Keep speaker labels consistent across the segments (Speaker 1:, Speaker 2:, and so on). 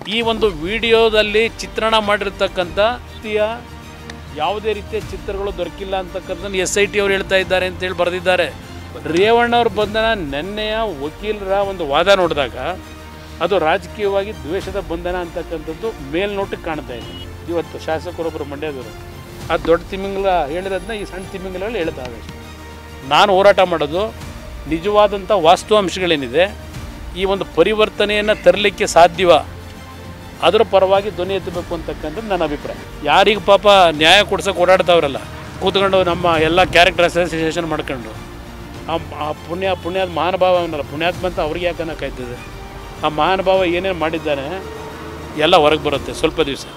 Speaker 1: ಈ ಒಂದು ವಿಡಿಯೋದಲ್ಲಿ ಚಿತ್ರಣ ಮಾಡಿರ್ತಕ್ಕಂಥ ಯಾವುದೇ ರೀತಿಯ ಚಿತ್ರಗಳು ದೊರಕಿಲ್ಲ ಅಂತಕ್ಕಂಥದ್ದು SIT ಅವರು ಹೇಳ್ತಾ ಇದ್ದಾರೆ ಅಂತೇಳಿ ಬರೆದಿದ್ದಾರೆ. ರೇವಣ್ಣವ್ರ ಬಂಧನ ನೆನ್ನೆಯ ವಕೀಲರ ಒಂದು ವಾದ ನೋಡಿದಾಗ ಅದು ರಾಜಕೀಯವಾಗಿ ದ್ವೇಷದ ಬಂಧನ ಅಂತಕ್ಕಂಥದ್ದು ಮೇಲ್ನೋಟಕ್ಕೆ ಕಾಣ್ತಾ ಇದೆ. ಇವತ್ತು ಶಾಸಕರೊಬ್ಬರು ಮಂಡ್ಯದವರು ಆ ದೊಡ್ಡ ತಿಮಿಂಗಲ ಹೇಳಿರೋದನ್ನ ಈ ಸಣ್ಣ ತಿಮಿಂಗಲಗಳು ಹೇಳ್ತಾವೆ. ನಾನು ಹೋರಾಟ ಮಾಡೋದು ನಿಜವಾದಂಥ ವಾಸ್ತವಾಂಶಗಳೇನಿದೆ, ಈ ಒಂದು ಪರಿವರ್ತನೆಯನ್ನು ತರಲಿಕ್ಕೆ ಸಾಧ್ಯವ, ಅದರ ಪರವಾಗಿ ಧ್ವನಿ ಎತ್ತಬೇಕು ಅಂತಕ್ಕಂಥದ್ದು ನನ್ನ ಅಭಿಪ್ರಾಯ. ಯಾರಿಗೆ ಪಾಪ ನ್ಯಾಯ ಕೊಡ್ಸೋಕೆ ಓಡಾಡ್ತಾವ್ರಲ್ಲ, ಕೂತ್ಕೊಂಡು ನಮ್ಮ ಎಲ್ಲ ಕ್ಯಾರೆಕ್ಟರ್ ಅಸೋಸಿಯೇಷನ್ ಮಾಡ್ಕೊಂಡು ಆ ಪುಣ್ಯದ ಮಹಾನುಭಾವ ಅವನಲ್ಲ, ಪುಣ್ಯಾತ್ಮ ಅಂತ ಅವ್ರಿಗೆ ಯಾಕೆ ಅನ್ನೋಕ್ಕಾಯ್ತದೆ. ಆ ಮಹಾನುಭಾವ ಏನೇನು ಮಾಡಿದ್ದಾನೆ ಎಲ್ಲ ಹೊರಗೆ ಬರುತ್ತೆ ಸ್ವಲ್ಪ ದಿವಸ.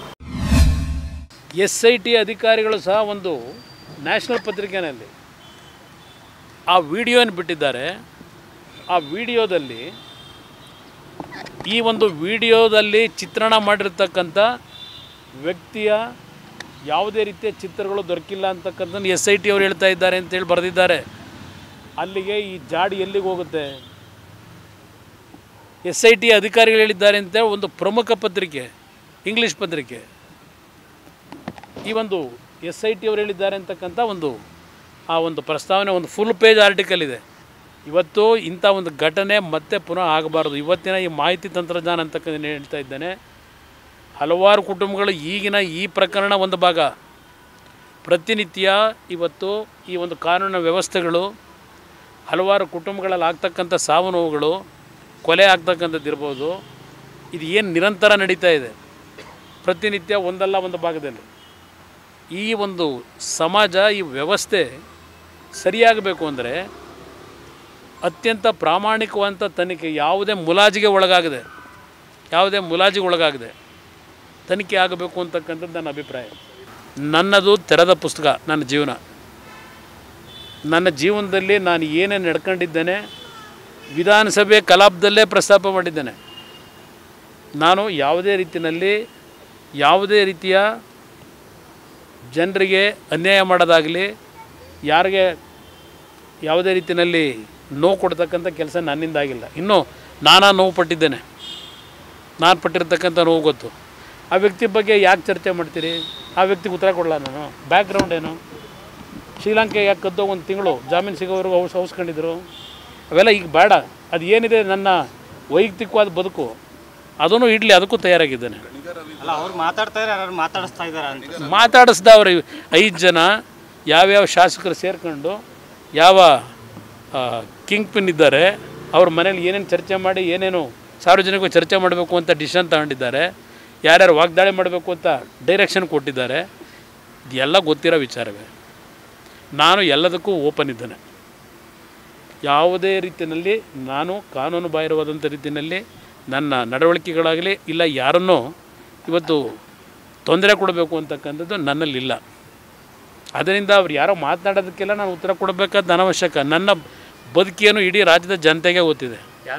Speaker 1: SIT ಅಧಿಕಾರಿಗಳು ಸಹ ಒಂದು ನ್ಯಾಷನಲ್ ಪತ್ರಿಕೆಯಲ್ಲಿ ಆ ವಿಡಿಯೋನ ಬಿಟ್ಟಿದ್ದಾರೆ. ಆ ವಿಡಿಯೋದಲ್ಲಿ ಈ ಒಂದು ವಿಡಿಯೋದಲ್ಲಿ ಚಿತ್ರಣ ಮಾಡಿರ್ತಕ್ಕಂಥ ವ್ಯಕ್ತಿಯ ಯಾವುದೇ ರೀತಿಯ ಚಿತ್ರಗಳು ದೊರಕಿಲ್ಲ ಅಂತಕ್ಕಂಥದ್ದು SIT ಅವರು ಹೇಳ್ತಾ ಇದ್ದಾರೆ ಅಂತೇಳಿ ಬರೆದಿದ್ದಾರೆ. ಅಲ್ಲಿಗೆ ಈ ಜಾಡಿ ಎಲ್ಲಿಗೆ ಹೋಗುತ್ತೆ? SIT ಅಧಿಕಾರಿಗಳು ಹೇಳಿದ್ದಾರೆ ಅಂತೇಳಿ ಒಂದು ಪ್ರಮುಖ ಪತ್ರಿಕೆ, ಇಂಗ್ಲೀಷ್ ಪತ್ರಿಕೆ, ಈ ಒಂದು SIT ಅವರು ಹೇಳಿದ್ದಾರೆ ಅಂತಕ್ಕಂಥ ಆ ಒಂದು ಪ್ರಸ್ತಾವನೆ ಒಂದು ಫುಲ್ ಪೇಜ್ ಆರ್ಟಿಕಲ್ ಇದೆ. ಇವತ್ತು ಇಂಥ ಒಂದು ಘಟನೆ ಮತ್ತೆ ಪುನಃ ಆಗಬಾರ್ದು. ಇವತ್ತಿನ ಈ ಮಾಹಿತಿ ತಂತ್ರಜ್ಞಾನ ಅಂತಕ್ಕಂಥ ಹೇಳ್ತಾ ಇದ್ದೇನೆ. ಹಲವಾರು ಕುಟುಂಬಗಳು ಈಗಿನ ಈ ಪ್ರಕರಣ ಒಂದು ಭಾಗ. ಪ್ರತಿನಿತ್ಯ ಇವತ್ತು ಈ ಒಂದು ಕಾನೂನಿನ ವ್ಯವಸ್ಥೆಗಳು ಹಲವಾರು ಕುಟುಂಬಗಳಲ್ಲಿ ಆಗ್ತಕ್ಕಂಥ ಸಾವು ನೋವುಗಳು, ಕೊಲೆ ಆಗ್ತಕ್ಕಂಥದ್ದು ಇರ್ಬೋದು, ಇದು ಏನು ನಿರಂತರ ನಡೀತಾ ಇದೆ ಪ್ರತಿನಿತ್ಯ ಒಂದಲ್ಲ ಒಂದು ಭಾಗದಲ್ಲಿ. ಈ ಒಂದು ಸಮಾಜ, ಈ ವ್ಯವಸ್ಥೆ ಸರಿಯಾಗಬೇಕು ಅಂದರೆ ಅತ್ಯಂತ ಪ್ರಾಮಾಣಿಕವಾದಂಥ ತನಿಖೆ, ಯಾವುದೇ ಮುಲಾಜಿಗೆ ಒಳಗಾಗದೆ ತನಿಖೆ ಆಗಬೇಕು ಅಂತಕ್ಕಂಥದ್ದು ನನ್ನ ಅಭಿಪ್ರಾಯ. ನನ್ನದು ತೆರೆದ ಪುಸ್ತಕ. ನನ್ನ ಜೀವನದಲ್ಲಿ ನಾನು ಏನೇನು ನಡ್ಕೊಂಡಿದ್ದೇನೆ ವಿಧಾನಸಭೆ ಕಲಾಪದಲ್ಲೇ ಪ್ರಸ್ತಾಪ ಮಾಡಿದ್ದೇನೆ. ನಾನು ಯಾವುದೇ ರೀತಿಯ ಜನರಿಗೆ ಅನ್ಯಾಯ ಮಾಡೋದಾಗಲಿ, ಯಾರಿಗೆ ಯಾವುದೇ ರೀತಿಯಲ್ಲಿ ನೋವು ಕೊಡ್ತಕ್ಕಂಥ ಕೆಲಸ ನನ್ನಿಂದಾಗಿಲ್ಲ. ಇನ್ನೂ ನೋವು ಪಟ್ಟಿದ್ದೇನೆ. ನಾನು ಪಟ್ಟಿರ್ತಕ್ಕಂಥ ನೋವು ಗೊತ್ತು. ಆ ವ್ಯಕ್ತಿ ಬಗ್ಗೆ ಯಾಕೆ ಚರ್ಚೆ ಮಾಡ್ತೀರಿ? ಆ ವ್ಯಕ್ತಿಗೆ ಉತ್ತರ ಕೊಡಲ್ಲ ನಾನು. ಬ್ಯಾಕ್ಗ್ರೌಂಡ್ ಏನು? ಶ್ರೀಲಂಕೆ ಯಾಕೆ ಕದ್ದೋ ಒಂದು ತಿಂಗಳು ಜಾಮೀನು ಸಿಗೋವರೆಗೂ ಔಸ್ಕೊಂಡಿದ್ರು. ಅವೆಲ್ಲ ಈಗ ಬೇಡ. ಅದು ಏನಿದೆ ನನ್ನ ವೈಯಕ್ತಿಕವಾದ ಬದುಕು, ಅದನ್ನು ಇಡಲಿ, ಅದಕ್ಕೂ ತಯಾರಾಗಿದ್ದೇನೆ. ಮಾತಾಡಿಸ್ದವ್ರು 5 ಜನ ಯಾವ್ಯಾವ ಶಾಸಕರು ಸೇರ್ಕೊಂಡು ಯಾವ ಕಿಂಗ್ ಪಿನ್ ಇದ್ದಾರೆ, ಅವ್ರ ಮನೇಲಿ ಏನೇನು ಚರ್ಚೆ ಮಾಡಿ ಏನೇನು ಸಾರ್ವಜನಿಕವಾಗಿ ಚರ್ಚೆ ಮಾಡಬೇಕು ಅಂತ ಡಿಸಿಷನ್ ತಗೊಂಡಿದ್ದಾರೆ, ಯಾರ್ಯಾರು ವಾಗ್ದಾಳಿ ಮಾಡಬೇಕು ಅಂತ ಡೈರೆಕ್ಷನ್ ಕೊಟ್ಟಿದ್ದಾರೆ. ಇದೆಲ್ಲ ಗೊತ್ತಿರೋ ವಿಚಾರವೇ. ನಾನು ಎಲ್ಲದಕ್ಕೂ ಓಪನ್ ಇದ್ದೇನೆ. ಯಾವುದೇ ರೀತಿಯಲ್ಲಿ ನಾನು ಕಾನೂನು ಬಾಹಿರವಾದಂಥ ರೀತಿಯಲ್ಲಿ ನನ್ನ ನಡವಳಿಕೆಗಳಾಗಲಿ ಇಲ್ಲ ಯಾರನ್ನೂ ಇವತ್ತು ತೊಂದರೆ ಕೊಡಬೇಕು ಅಂತಕ್ಕಂಥದ್ದು ನನ್ನಲ್ಲಿಲ್ಲ. ಅದರಿಂದ ಅವ್ರು ಯಾರೋ ಮಾತನಾಡೋದಕ್ಕೆಲ್ಲ ನಾನು ಉತ್ತರ ಕೊಡಬೇಕಾದ ಅನವಶ್ಯಕ. ನನ್ನ ಬದುಕೇನು ಇಡೀ ರಾಜ್ಯದ ಜನತೆಗೆ ಗೊತ್ತಿದೆ.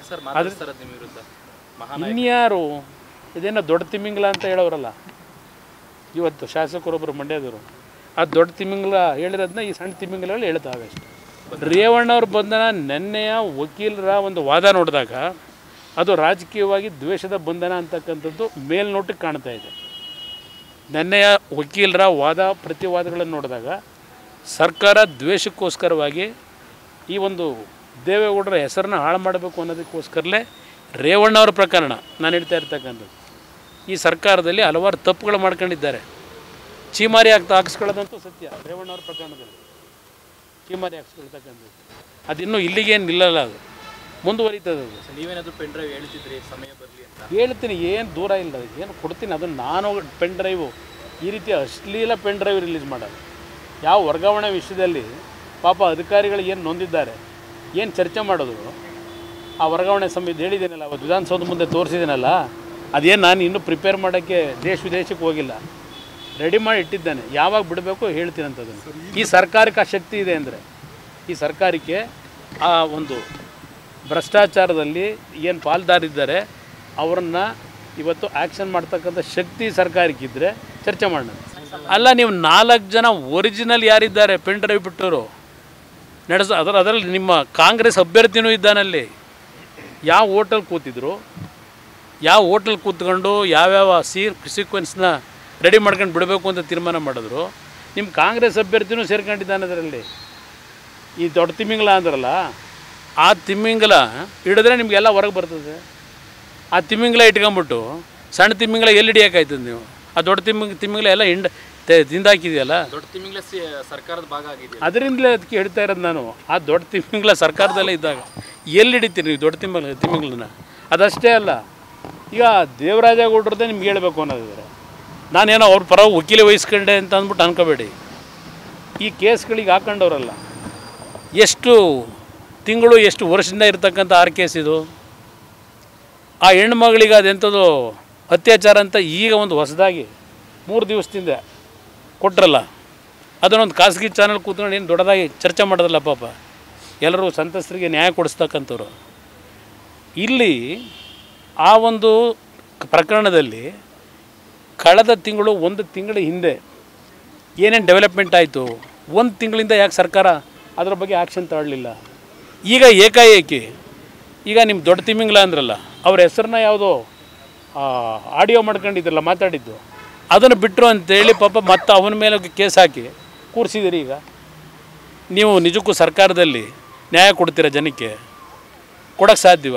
Speaker 1: ಇನ್ಯಾರು ಇದೇನೋ ದೊಡ್ಡ ತಿಮಿಂಗಲ ಅಂತ ಹೇಳೋರಲ್ಲ, ಇವತ್ತು ಶಾಸಕರೊಬ್ಬರು ಮಂಡ್ಯದವರು ಆ ದೊಡ್ಡ ತಿಮಿಂಗಲ ಹೇಳಿರೋದನ್ನ ಈ ಸಣ್ಣ ತಿಮಿಂಗಲಗಳು ಹೇಳ್ತಾವೆ ಅಷ್ಟೇ. ರೇವಣ್ಣವ್ರ ಬಂಧನ ನೆನ್ನೆಯ ವಕೀಲರ ಒಂದು ವಾದ ನೋಡಿದಾಗ ಅದು ರಾಜಕೀಯವಾಗಿ ದ್ವೇಷದ ಬಂಧನ ಅಂತಕ್ಕಂಥದ್ದು ಮೇಲ್ನೋಟಕ್ಕೆ ಕಾಣ್ತಾ ಇದೆ. ನೆನ್ನೆಯ ವಕೀಲರ ಪ್ರತಿವಾದಗಳನ್ನು ನೋಡಿದಾಗ ಸರ್ಕಾರ ದ್ವೇಷಕ್ಕೋಸ್ಕರವಾಗಿ ಈ ಒಂದು ದೇವೇಗೌಡರ ಹೆಸರನ್ನ ಹಾಳು ಮಾಡಬೇಕು ಅನ್ನೋದಕ್ಕೋಸ್ಕರಲೇ ರೇವಣ್ಣವ್ರ ಪ್ರಕರಣ ನಾನು ಹೇಳ್ತಾ ಇರ್ತಕ್ಕಂಥದ್ದು. ಈ ಸರ್ಕಾರದಲ್ಲಿ ಹಲವಾರು ತಪ್ಪುಗಳು ಮಾಡ್ಕೊಂಡಿದ್ದಾರೆ. ಚೀಮಾರಿ ಹಾಕಿಸ್ಕೊಳ್ಳೋದಂತೂ ಸತ್ಯ. ರೇವಣ್ಣವ್ರ ಪ್ರಕರಣದಲ್ಲಿ ಚೀಮಾರಿ ಹಾಕಿಸ್ಕೊಳ್ತಕ್ಕಂಥದ್ದು ಅದಿನ್ನೂ ಇಲ್ಲಿಗೇನು ನಿಲ್ಲಲ್ಲ, ಅದು ಮುಂದುವರಿತದೆ. ಅದು
Speaker 2: ನೀವೇನಾದರೂ ಪೆನ್ ಡ್ರೈವ್ ಹೇಳ್ತಿದ್ರಿ ಸಮಯ ಬರಲಿ ಅಂತ?
Speaker 1: ಹೇಳ್ತೀನಿ, ಏನು ದೂರ ಇಲ್ಲ, ಏನು ಕೊಡ್ತೀನಿ. ಅದನ್ನು ನಾನು ಪೆನ್ ಡ್ರೈವು ಈ ರೀತಿ ಅಶ್ಲೀಲ ಪೆನ್ ಡ್ರೈವ್ ರಿಲೀಸ್ ಮಾಡೋದು ಯಾವ ವರ್ಗಾವಣೆ ವಿಷಯದಲ್ಲಿ ಪಾಪ ಅಧಿಕಾರಿಗಳು ಏನು ನೊಂದಿದ್ದಾರೆ, ಏನು ಚರ್ಚೆ ಮಾಡೋದು. ಆ ವರ್ಗಾವಣೆ ಸಮಿತಿ ಹೇಳಿದ್ದೇನಲ್ಲ, ಅವತ್ತು ವಿಧಾನಸೌಧ ಮುಂದೆ ತೋರಿಸಿದ್ದೇನಲ್ಲ, ಅದೇನು ನಾನು ಇನ್ನೂ ಪ್ರಿಪೇರ್ ಮಾಡೋಕ್ಕೆ ವಿದೇಶಕ್ಕೆ ಹೋಗಿಲ್ಲ, ರೆಡಿ ಮಾಡಿ ಇಟ್ಟಿದ್ದೇನೆ. ಯಾವಾಗ ಬಿಡಬೇಕು ಹೇಳ್ತೀನಿ ಅಂತದನ್ನು. ಈ ಸರ್ಕಾರಕ್ಕೆ ಆ ಶಕ್ತಿ ಇದೆ ಅಂದರೆ, ಈ ಸರ್ಕಾರಕ್ಕೆ ಆ ಒಂದು ಭ್ರಷ್ಟಾಚಾರದಲ್ಲಿ ಏನು ಪಾಲ್ದಾರಿದ್ದಾರೆ ಅವರನ್ನು ಇವತ್ತು ಆ್ಯಕ್ಷನ್ ಮಾಡ್ತಕ್ಕಂಥ ಶಕ್ತಿ ಸರ್ಕಾರಕ್ಕಿದ್ದರೆ ಚರ್ಚೆ ಮಾಡೋಣ. ಅಲ್ಲ, ನೀವು 4 ಜನ ಒರಿಜಿನಲ್ ಯಾರಿದ್ದಾರೆ ಪೆನ್ ಡ್ರೈವ್ ಬಿಟ್ಟವರು ಅದರಲ್ಲಿ ನಿಮ್ಮ ಕಾಂಗ್ರೆಸ್ ಅಭ್ಯರ್ಥಿನೂ ಇದ್ದಾನಲ್ಲಿ. ಯಾವ ಹೋಟೆಲ್ ಕೂತಿದ್ರು, ಯಾವ ಹೋಟೆಲ್ ಕೂತ್ಕೊಂಡು ಯಾವ್ಯಾವ ಸೀಕ್ವೆನ್ಸ್ನ ರೆಡಿ ಮಾಡ್ಕೊಂಡು ಬಿಡಬೇಕು ಅಂತ ತೀರ್ಮಾನ ಮಾಡಿದ್ರು. ನಿಮ್ಮ ಕಾಂಗ್ರೆಸ್ ಅಭ್ಯರ್ಥಿನೂ ಸೇರ್ಕೊಂಡಿದ್ದಾನೆ ಅದರಲ್ಲಿ. ಈ ದೊಡ್ಡ ತಿಮ್ಮಿಂಗಲ ಅಂದ್ರಲ್ಲ, ಆ ತಿಮ್ಮಿಂಗಲ ಹಿಡಿದ್ರೆ ನಿಮಗೆಲ್ಲ ಹೊರಗೆ ಬರ್ತದೆ. ಆ ತಿಮ್ಮಿಂಗಲ ಇಟ್ಕೊಂಬಿಟ್ಟು ಸಣ್ಣ ತಿಮ್ಮಿಂಗಲ ಎಲ್ಲಿ ಹಿಡಿಯೋಕ್ಕಾಯ್ತದೆ ನೀವು? ಆ ದೊಡ್ಡ ತಿಮ್ಮಿಂಗಲ ಎಲ್ಲ ತಿಂದಾಕಿದೆಯಲ್ಲ.
Speaker 2: ದೊಡ್ಡ ತಿಮ್ಮಿಂಗಲ ಸರ್ಕಾರದ ಭಾಗ ಆಗಿದೆ.
Speaker 1: ಅದರಿಂದಲೇ ಅದಕ್ಕೆ ಹೇಳ್ತಾ ಇರೋದು ನಾನು. ಆ ದೊಡ್ಡ ತಿಮ್ಮಿಂಗಲ ಸರ್ಕಾರದಲ್ಲೇ ಇದ್ದಾಗ ಎಲ್ಲಿ ಹಿಡಿತೀರಿ ನೀವು ದೊಡ್ಡ ತಿಮ್ಮಿಂಗಲನ್ನ? ಅದಷ್ಟೇ ಅಲ್ಲ, ಈಗ ದೇವರಾಜೇಗೌಡರದ್ದೇ ನಿಮ್ಗೆ ಹೇಳಬೇಕು ಅನ್ನೋದಿದ್ದಾರೆ. ನಾನೇನೋ ಅವ್ರ ಪರ ವಕೀಲಿ ವಹಿಸ್ಕೊಂಡೆ ಅಂತ ಅಂದ್ಬಿಟ್ಟು ಅನ್ಕೋಬೇಡಿ. ಈ ಕೇಸ್ಗಳಿಗೆ ಹಾಕೊಂಡವ್ರಲ್ಲ, ಎಷ್ಟು ತಿಂಗಳು ಎಷ್ಟು ವರ್ಷದಿಂದ ಇರ್ತಕ್ಕಂಥ 6 ಕೇಸ್ ಇದು. ಆ ಹೆಣ್ಮಗಳಿಗೆ ಅದೆಂಥದ್ದು ಅತ್ಯಾಚಾರ ಅಂತ ಈಗ ಒಂದು ಹೊಸದಾಗಿ 3 ದಿವಸದಿಂದ ಕೊಟ್ರಲ್ಲ, ಅದನ್ನೊಂದು ಖಾಸಗಿ ಚಾನಲ್ ಕೂತ್ಕೊಂಡು ಏನು ದೊಡ್ಡದಾಗಿ ಚರ್ಚೆ ಮಾಡೋದಲ್ಲ ಪಾಪ. ಎಲ್ಲರೂ ಸಂತ್ರಸ್ತರಿಗೆ ನ್ಯಾಯ ಕೊಡಿಸ್ತಕ್ಕಂಥವ್ರು. ಇಲ್ಲಿ ಆ ಒಂದು ಪ್ರಕರಣದಲ್ಲಿ ಕಳೆದ ತಿಂಗಳು 1 ತಿಂಗಳ ಹಿಂದೆ ಏನೇನು ಡೆವಲಪ್ಮೆಂಟ್ ಆಯಿತು, 1 ತಿಂಗಳಿಂದ ಯಾಕೆ ಸರ್ಕಾರ ಅದರ ಬಗ್ಗೆ ಆ್ಯಕ್ಷನ್ ತಗೊಳ್ಳಲಿಲ್ಲ? ಈಗ ಏಕಾಏಕಿ ಈಗ ನಿಮ್ಮ ದೊಡ್ಡ ತಿಮ್ಮಿಂಗಲ ಅಂದ್ರಲ್ಲ, ಅವ್ರ ಹೆಸರನ್ನ ಯಾವುದೋ ಆಡಿಯೋ ಮಾಡ್ಕೊಂಡಿದ್ರಲ್ಲ ಮಾತಾಡಿದ್ದು, ಅದನ್ನು ಬಿಟ್ಟರು ಅಂತೇಳಿ ಪಾಪ ಮತ್ತೆ ಅವನ ಮೇಲೆ ಕೇಸ್ ಹಾಕಿ ಕೂರಿಸಿದಿರಿ. ಈಗ ನೀವು ನಿಜಕ್ಕೂ ಸರ್ಕಾರದಲ್ಲಿ ನ್ಯಾಯ ಕೊಡ್ತೀರ ಜನಕ್ಕೆ? ಕೊಡೋಕ್ಕೆ ಸಾಧ್ಯವ?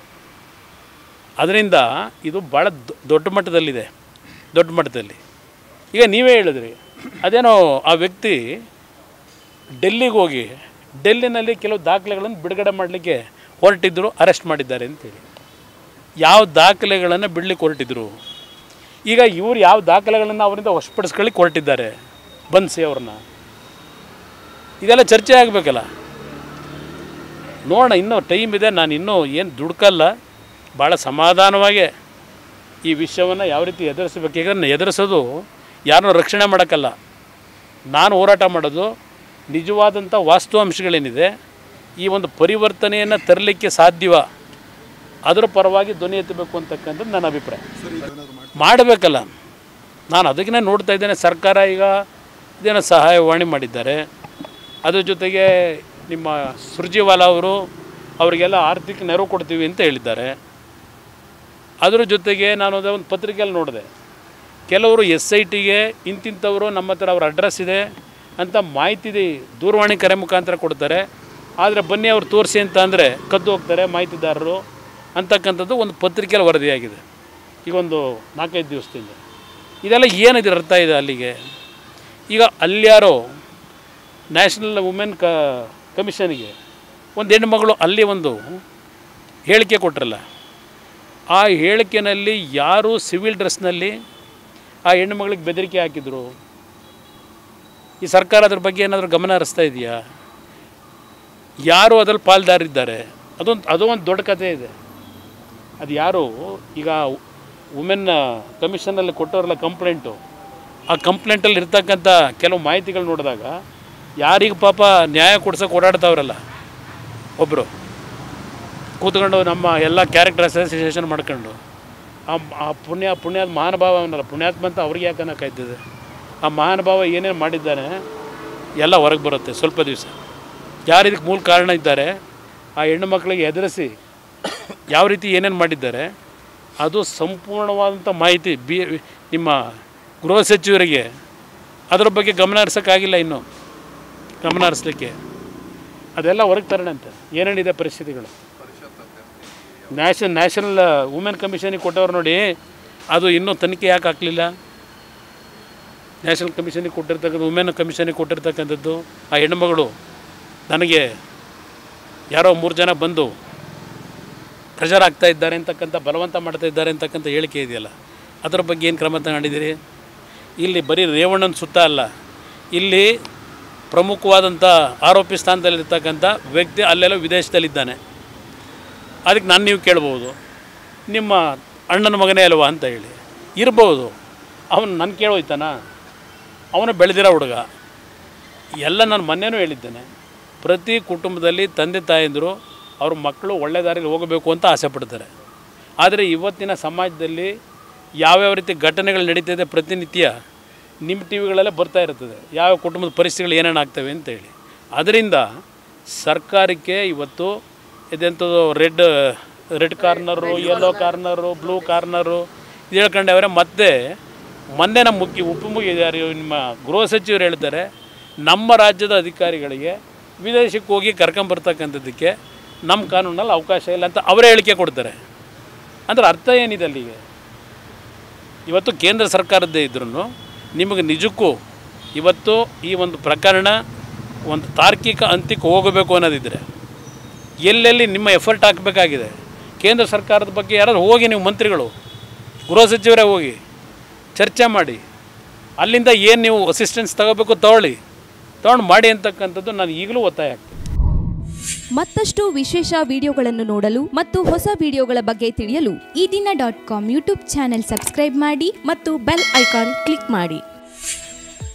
Speaker 1: ಅದರಿಂದ ಇದು ಭಾಳ ದೊಡ್ಡ ಮಟ್ಟದಲ್ಲಿದೆ. ದೊಡ್ಡ ಮಟ್ಟದಲ್ಲಿ ಈಗ ನೀವೇ ಹೇಳಿದ್ರಿ, ಅದೇನೋ ಆ ವ್ಯಕ್ತಿ ಡೆಲ್ಲಿಗೆ ಹೋಗಿ ಡೆಲ್ಲಿನಲ್ಲಿ ಕೆಲವು ದಾಖಲೆಗಳನ್ನು ಬಿಡುಗಡೆ ಮಾಡಲಿಕ್ಕೆ ಹೊರಟಿದ್ದರು, ಅರೆಸ್ಟ್ ಮಾಡಿದ್ದಾರೆ ಅಂತೇಳಿ. ಯಾವ ದಾಖಲೆಗಳನ್ನು ಬಿಡಲಿಕ್ಕೆ ಹೊರಟಿದ್ರು? ಈಗ ಇವರು ಯಾವ ದಾಖಲೆಗಳನ್ನು ಅವರಿಂದ ವಶಪಡಿಸ್ಕೊಳ್ಳಿಕ್ಕೆ ಹೊರಟಿದ್ದಾರೆ? ಬನ್ಸಿ ಅವ್ರನ್ನ. ಇದೆಲ್ಲ ಚರ್ಚೆ ಆಗಬೇಕಲ್ಲ. ನೋಡೋಣ, ಇನ್ನೂ ಟೈಮ್ ಇದೆ. ನಾನು ಇನ್ನೂ ಏನು ದುಡ್ಕಲ್ಲ, ಭಾಳ ಸಮಾಧಾನವಾಗಿ ಈ ವಿಷಯವನ್ನು ಯಾವ ರೀತಿ ಎದುರಿಸಬೇಕು. ಈಗ ಎದುರಿಸೋದು ಯಾರನ್ನೂ ರಕ್ಷಣೆ ಮಾಡೋಕ್ಕಲ್ಲ. ನಾನು ಹೋರಾಟ ಮಾಡೋದು ನಿಜವಾದಂಥ ವಾಸ್ತವಾಂಶಗಳೇನಿದೆ, ಈ ಒಂದು ಪರಿವರ್ತನೆಯನ್ನು ತರಲಿಕ್ಕೆ ಸಾಧ್ಯವ, ಅದರ ಪರವಾಗಿ ಧ್ವನಿ ಎತ್ತಬೇಕು ಅಂತಕ್ಕಂಥದ್ದು ನನ್ನ ಅಭಿಪ್ರಾಯ. ಮಾಡಬೇಕಲ್ಲ. ನಾನು ಅದಕ್ಕೆ ನೋಡ್ತಾ ಇದ್ದೇನೆ. ಸರ್ಕಾರ ಈಗ ಇದೇನೋ ಸಹಾಯವಾಣಿ ಮಾಡಿದ್ದಾರೆ. ಅದ್ರ ಜೊತೆಗೆ ನಿಮ್ಮ ಸುರ್ಜೇವಾಲಾ ಅವರು ಅವರಿಗೆಲ್ಲ ಆರ್ಥಿಕ ನೆರವು ಕೊಡ್ತೀವಿ ಅಂತ ಹೇಳಿದ್ದಾರೆ. ಅದರ ಜೊತೆಗೆ ನಾನು ಒಂದು ಪತ್ರಿಕೆಯಲ್ಲಿ ನೋಡಿದೆ, ಕೆಲವರು SITಗೆ ಇಂತಿಂಥವರು ನಮ್ಮ ಹತ್ರ ಅವ್ರ ಅಡ್ರೆಸ್ ಇದೆ ಅಂತ ಮಾಹಿತಿ ದೂರವಾಣಿ ಕರೆ ಮುಖಾಂತರ ಕೊಡ್ತಾರೆ. ಆದರೆ ಬನ್ನಿ ಅವ್ರು ತೋರಿಸಿ ಅಂತ ಅಂದರೆ ಕದ್ದು ಹೋಗ್ತಾರೆ ಮಾಹಿತಿದಾರರು ಅಂತಕ್ಕಂಥದ್ದು ಒಂದು ಪತ್ರಿಕೆಯಲ್ಲಿ ವರದಿಯಾಗಿದೆ ಈಗ ಒಂದು 4-5 ದಿವಸದಿಂದ. ಇದೆಲ್ಲ ಏನಿದೆ ಅರ್ಥ ಇದೆ ಅಲ್ಲಿಗೆ? ಈಗ ಅಲ್ಯಾರೋ ನ್ಯಾಷನಲ್ ವುಮೆನ್ ಕಮಿಷನ್ಗೆ ಒಂದು ಹೆಣ್ಣುಮಗಳು ಅಲ್ಲಿ ಒಂದು ಹೇಳಿಕೆ ಕೊಟ್ಟರಲ್ಲ, ಆ ಹೇಳಿಕೆಯಲ್ಲಿ ಯಾರು ಸಿವಿಲ್ ಡ್ರೆಸ್ನಲ್ಲಿ ಆ ಹೆಣ್ಣುಮಗಳಿಗೆ ಬೆದರಿಕೆ ಹಾಕಿದರು? ಈ ಸರ್ಕಾರ ಅದ್ರ ಬಗ್ಗೆ ಏನಾದರೂ ಗಮನ ಹರಿಸ್ತಾ ಇದೆಯಾ? ಯಾರು ಅದರಲ್ಲಿ ಪಾಲ್ದಾರಿದ್ದಾರೆ? ಅದು ಒಂದು ದೊಡ್ಡ ಕಥೆ ಇದೆ. ಅದು ಯಾರು ಈಗ ವುಮೆನ್ ಕಮಿಷನಲ್ಲಿ ಕೊಟ್ಟವ್ರಲ್ಲ ಕಂಪ್ಲೇಂಟು, ಆ ಕಂಪ್ಲೇಂಟಲ್ಲಿ ಇರ್ತಕ್ಕಂಥ ಕೆಲವು ಮಾಹಿತಿಗಳು ನೋಡಿದಾಗ ಯಾರಿಗೆ ಪಾಪ ನ್ಯಾಯ ಕೊಡ್ಸೋಕೆ ಓಡಾಡ್ತಾವ್ರಲ್ಲ, ಒಬ್ಬರು ಕೂತ್ಕೊಂಡು ನಮ್ಮ ಎಲ್ಲ ಕ್ಯಾರೆಕ್ಟರ್ ಅಸೋಸಿಯೇಷನ್ ಮಾಡ್ಕೊಂಡು ಆ ಪುಣ್ಯಾದ ಮಹಾನುಭಾವ ಅವನಲ್ಲ, ಪುಣ್ಯಾತ್ಮ ಅಂತ ಅವ್ರಿಗೆ ಯಾಕೆ ಅನ್ನೋಕ್ಕಾಯ್ತದೆ? ಆ ಮಹಾನುಭಾವ ಏನೇನು ಮಾಡಿದ್ದಾನೆ ಎಲ್ಲ ಹೊರಗೆ ಬರುತ್ತೆ ಸ್ವಲ್ಪ ದಿವಸ. ಯಾರು ಇದಕ್ಕೆ ಮೂಲ ಕಾರಣ ಇದ್ದಾರೆ, ಆ ಹೆಣ್ಣು ಮಕ್ಕಳಿಗೆ ಎದುರಿಸಿ ಯಾವ ರೀತಿ ಏನೇನು ಮಾಡಿದ್ದಾರೆ, ಅದು ಸಂಪೂರ್ಣವಾದಂಥ ಮಾಹಿತಿ ನಿಮ್ಮ ಗೃಹ ಸಚಿವರಿಗೆ ಅದರ ಬಗ್ಗೆ ಗಮನ ಹರಿಸೋಕ್ಕಾಗಿಲ್ಲ. ಇನ್ನೂ ಗಮನ ಹರಿಸ್ಲಿಕ್ಕೆ ಅದೆಲ್ಲ ಹೊರಗೆ ತರೋಣಂತೆ ಏನೇನಿದೆ ಪರಿಸ್ಥಿತಿಗಳು. ನ್ಯಾಷನಲ್ ವುಮೆನ್ ಕಮಿಷನಿಗೆ ಕೊಟ್ಟವ್ರು ನೋಡಿ, ಅದು ಇನ್ನೂ ತನಿಖೆ ಯಾಕೆ ಹಾಕಲಿಲ್ಲ? ನ್ಯಾಷನಲ್ ಕಮಿಷನಿಗೆ ಕೊಟ್ಟಿರ್ತಕ್ಕಂಥ ವುಮೆನ್ ಕಮಿಷನಿಗೆ ಕೊಟ್ಟಿರ್ತಕ್ಕಂಥದ್ದು ಆ ಹೆಣ್ಣುಮಗಳು ನನಗೆ ಯಾರೋ 3 ಜನ ಬಂದು ಪ್ರೆಷರ್ ಆಗ್ತಾ ಇದ್ದಾರೆ ಅಂತಕ್ಕಂಥ, ಬಲವಂತ ಮಾಡ್ತಾ ಇದ್ದಾರೆ ಅಂತಕ್ಕಂಥ ಹೇಳಿಕೆ ಇದೆಯಲ್ಲ, ಅದರ ಬಗ್ಗೆ ಏನು ಕ್ರಮ ತಗೊಂಡಿದ್ದೀರಿ? ಇಲ್ಲಿ ಬರೀ ರೇವಣ್ಣನ ಸುತ್ತ ಅಲ್ಲ, ಇಲ್ಲಿ ಪ್ರಮುಖವಾದಂಥ ಆರೋಪಿ ಸ್ಥಾನದಲ್ಲಿರ್ತಕ್ಕಂಥ ವ್ಯಕ್ತಿ ಅಲ್ಲೆಲ್ಲ ವಿದೇಶದಲ್ಲಿದ್ದಾನೆ. ಅದಕ್ಕೆ ನೀವು ಕೇಳ್ಬೋದು, ನಿಮ್ಮ ಅಣ್ಣನ ಮಗನೇ ಅಲ್ವಾ ಅಂತ ಹೇಳಿ ಇರ್ಬೋದು. ಅವನು ನನ್ನ ಕೇಳೋಯ್ತಾನ? ಅವನು ಬೆಳೆದಿರೋ ಹುಡುಗ. ಎಲ್ಲ ನಾನು ಮೊನ್ನೆನೂ ಹೇಳಿದ್ದೇನೆ, ಪ್ರತಿ ಕುಟುಂಬದಲ್ಲಿ ತಂದೆ ತಾಯಂದಿರು ಅವ್ರ ಮಕ್ಕಳು ಒಳ್ಳೆ ದಾರಿಯಲ್ಲಿ ಹೋಗಬೇಕು ಅಂತ ಆಸೆ ಪಡ್ತಾರೆ. ಆದರೆ ಇವತ್ತಿನ ಸಮಾಜದಲ್ಲಿ ಯಾವ್ಯಾವ ರೀತಿ ಘಟನೆಗಳು ನಡೀತಿದೆ ಪ್ರತಿನಿತ್ಯ ನಿಮ್ಮ ಟಿ ವಿಗಳಲ್ಲೇ ಬರ್ತಾ ಇರ್ತದೆ, ಯಾವ ಕುಟುಂಬದ ಪರಿಸ್ಥಿತಿಗಳು ಏನೇನು ಆಗ್ತವೆ ಅಂತೇಳಿ. ಅದರಿಂದ ಸರ್ಕಾರಕ್ಕೆ ಇವತ್ತು ಇದೆಂಥದ್ದು red corner, yellow corner, blue corner ಇದು ಹೇಳ್ಕೊಂಡವ್ರೆ. ಮತ್ತು ಮೊನ್ನೆ ನಮ್ಮ ನಿಮ್ಮ ಗೃಹ ಸಚಿವರು ಹೇಳ್ತಾರೆ, ನಮ್ಮ ರಾಜ್ಯದ ಅಧಿಕಾರಿಗಳಿಗೆ ವಿದೇಶಕ್ಕೆ ಹೋಗಿ ಕರ್ಕೊಂಬರ್ತಕ್ಕಂಥದ್ದಕ್ಕೆ ನಮ್ಮ ಕಾನೂನಲ್ಲಿ ಅವಕಾಶ ಇಲ್ಲ ಅಂತ ಅವರೇ ಹೇಳಿಕೆ ಕೊಡ್ತಾರೆ. ಅಂದರೆ ಅರ್ಥ ಏನಿದೆ ಅಲ್ಲಿಗೆ? ಇವತ್ತು ಕೇಂದ್ರ ಸರ್ಕಾರದ್ದೇ ಇದ್ರೂ ನಿಮಗೆ ನಿಜಕ್ಕೂ ಇವತ್ತು ಈ ಒಂದು ಪ್ರಕರಣ ಒಂದು ತಾರ್ಕಿಕ ಅಂತ್ಯಕ್ಕೆ ಹೋಗಬೇಕು ಅನ್ನೋದಿದ್ದರೆ ಎಲ್ಲೆಲ್ಲಿ ನಿಮ್ಮ ಎಫರ್ಟ್ ಹಾಕಬೇಕಾಗಿದೆ. ಕೇಂದ್ರ ಸರ್ಕಾರದ ಬಗ್ಗೆ ಯಾರಾದ್ರು ಹೋಗಿ, ನೀವು ಮಂತ್ರಿಗಳು, ಗೃಹ ಸಚಿವರೇ ಹೋಗಿ ಚರ್ಚೆ ಮಾಡಿ, ಅಲ್ಲಿಂದ ಏನು ನೀವು ಅಸಿಸ್ಟೆನ್ಸ್ ತಗೋಬೇಕು ತೊಗೊಂಡು ಮಾಡಿ ಅಂತಕ್ಕಂಥದ್ದು ನಾನು ಈಗಲೂ ಒತ್ತಾಯ ಆಗ್ತೀನಿ.
Speaker 3: ಮತ್ತಷ್ಟು ವಿಶೇಷ ವಿಡಿಯೋಗಳನ್ನು ನೋಡಲು ಮತ್ತು ಹೊಸ ವಿಡಿಯೋಗಳ ಬಗ್ಗೆ ತಿಳಿಯಲು
Speaker 4: ಈ ದಿನ .com ಯೂಟ್ಯೂಬ್ ಚಾನೆಲ್ ಸಬ್ಸ್ಕ್ರೈಬ್ ಮಾಡಿ
Speaker 3: ಮತ್ತು ಬೆಲ್ ಐಕಾನ್ ಕ್ಲಿಕ್ ಮಾಡಿ.